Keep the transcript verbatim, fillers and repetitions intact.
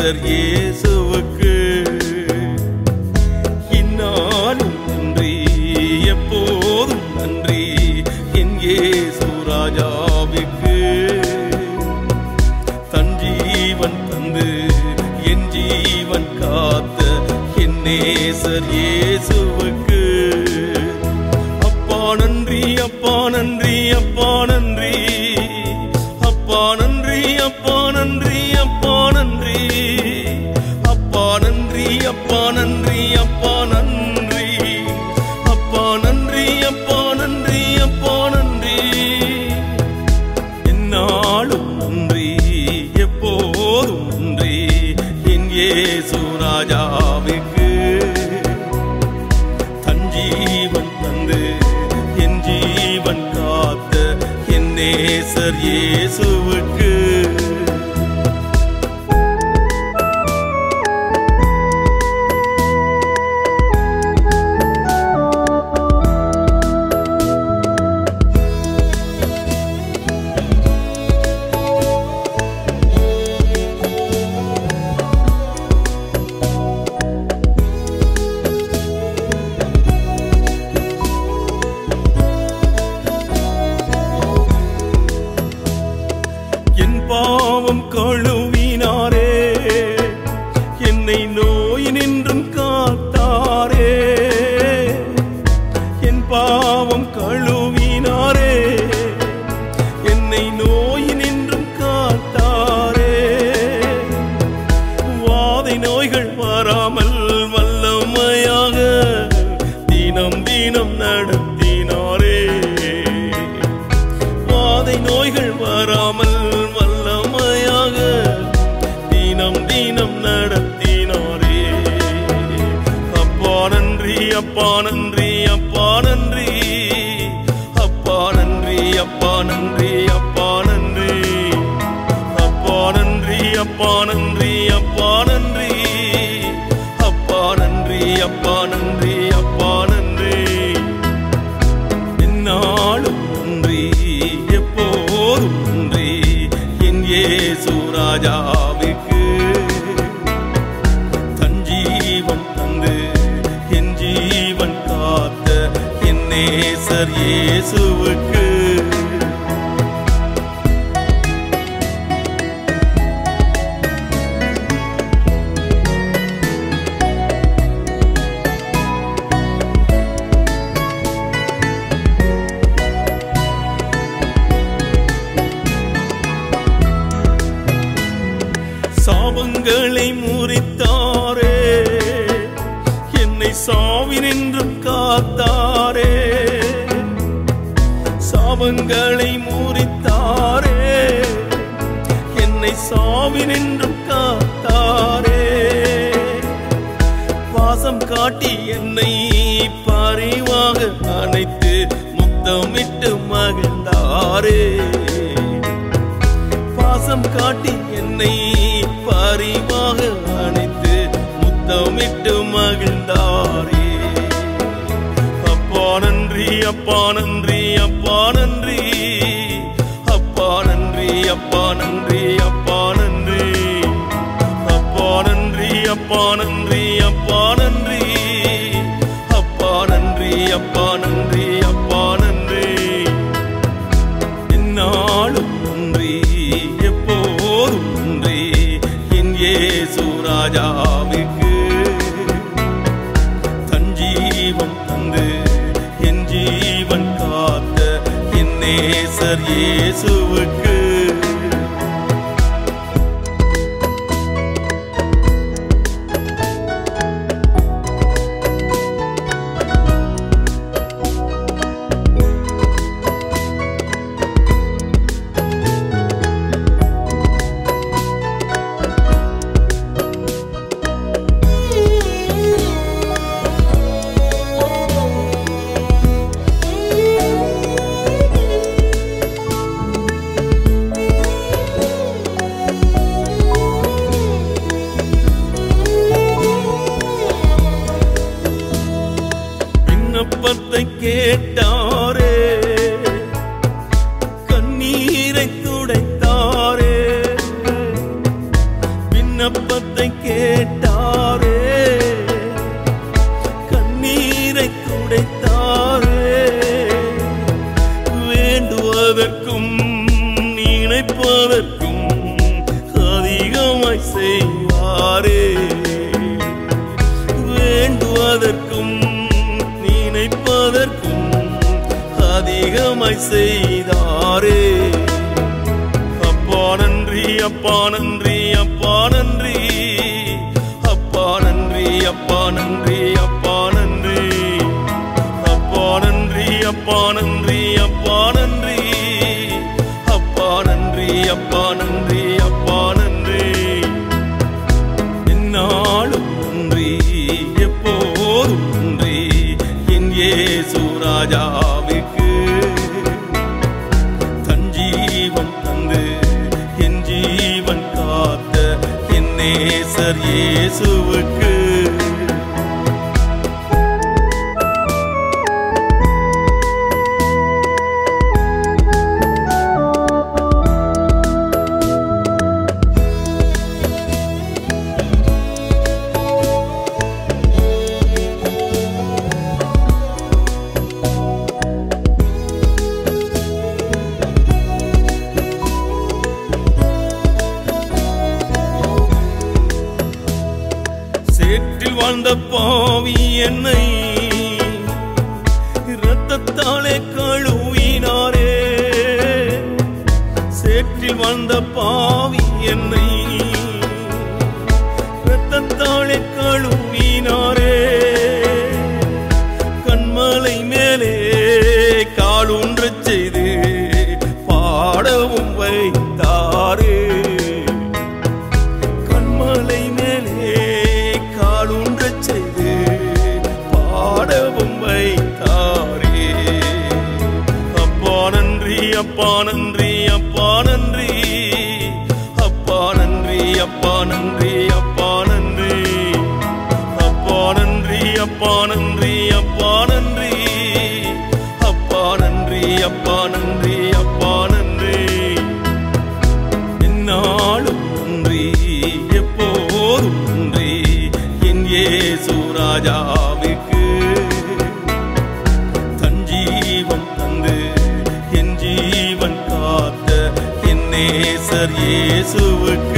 நேசர் இயேசுவுக்கு இந்நாளும் நன்றி, எப்போதும் நன்றி என் இயேசு ராஜாவுக்கு. தன் ஜீவன் தந்து என் ஜீவன் காத்த என் நேசர் இயேசுவுக்கு அப்பா நன்றி, அப்பா நன்றி, அப்பா நன்றி, அப்பா நன்றி, அப்பா நன்றி, அப்பா நன்றி, அப்பா நன்றி, அப்பா நன்றி, அப்பா நன்றி, அப்பா நன்றி, அப்பா நன்றி, அப்பா நன்றி. எந்நாளும் நன்றி, எப்போதும் நன்றி என் இயேசு ராஜாவுக்கு. தன் ஜீவன் தந்து என் ஜீவன் காத்த என் நேசர் இயேசுவுக்கு. பாவம் கழுவினாரே, என்னை நோய் நின்றும் காத்தாரே. என் பாவம் கழுவினாரே, என்னை நோய் நின்றும் காத்தாரே. வாதை நோய்கள் வராமல் வல்லமையாக தினம் தினம் நடத்தினாரே. வாதை நோய்கள் வராமல் தினம் தினம் நடத்தினாரே. அப்பா நன்றி, அப்பா நன்றி, அப்பா நன்றி, அப்பா நன்றி, அப்பா நன்றி, அப்பா நன்றி, அப்பா நன்றி, அப்பா நன்றி, அப்பா நன்றி, அப்பா நன்றி, அப்பா நன்றி, அப்பா நன்றி. எந்நாளும் நன்றி, எப்போதும் நன்றி என் இயேசு ராஜாவுக்கு. தன் ஜீவன் தந்து என் ஜீவன் காத்த என் நேசர் இயேசுவுக்கு. சாபங்களை முறித்தாரே, என்னை சாவினின்றும் காத்தாரே. சாபங்களை முறித்தாரே, என்னை சாவினின்றும் காத்தாரே. பாசம் காட்டி என்னை பரிவாக அணைத்து முத்தமிட்டு மகிழ்ந்தாரே. பாசம் காட்டி என்னை பரிவாக அணைத்து முத்தமிட்டு மகிழ்ந்தாரே. அப்பா நன்றி, அப்பா நன்றி, அப்பா நன்றி, அப்பா நன்றி, அப்பா நன்றி, அப்பா நன்றி, அப்பா நன்றி, அப்பா நன்றி, அப்பா நன்றி, அப்பா நன்றி, அப்பா நன்றி, அப்பா நன்றி. எந்நாளும் நன்றி, எப்போதும் நன்றி என் இயேசு ராஜாவுக்கு. தன் ஜீவன் தந்து என் ஜீவன் காத்த என் நேசர் இயேசுவுக்கு. வேண்டுவதற்கும் நினைப்பதற்கும் அதிகமாய் செய்வாரே. வேண்டுவதற்கும் நினைப்பதற்கும் அதிகமாய் செய்தாரே. அப்பா நன்றி, அப்பா நன்றி, அப்பா நன்றி, அப்பா நன்றி, அப்பா நன்றி, அப்பா நன்றி, அப்பா நன்றி, அப்பா நன்றி, அப்பா நன்றி, அப்பா நன்றி, அப்பா நன்றி, அப்பா நன்றி. என்னாலும் நன்றி, எப்போதும் நன்றி என் இயேசு ராஜாவுக்கு. தன் ஜீவன் தந்து என் ஜீவன் காத்த என் நேசர் இயேசுவுக்கு. சேற்றில் வாழ்ந்த பாவி என்னை இரத்தத்தாலே கழுவினாரே. சேற்றில் வாழ்ந்த பாவி என்னை இரத்தத்தாலே கழுவினாரே. கண்மலை மேலே காலூன்றச் செய்து பாடவும் வைத்தாரே. கண்மலை மேலே காலூன்றச் செய்து பாடவும் வைத்தாரே. அப்பா நன்றி, அப்பா நன்றி, அப்பா நன்றி, அப்பா நன்றி, அப்பா நன்றி, அப்பா நன்றி, அப்பா நன்றி, அப்பா நன்றி, அப்பா நன்றி, அப்பா நன்றி, அப்பா நன்றி, அப்பா நன்றி. என்னாலும் நன்றி, எப்போதும் நன்றி என் இயேசு ராஜாவுக்கு. தன் ஜீவன் தந்து என் ஜீவன் காத்த என் நேசர் இயேசுவுக்கு.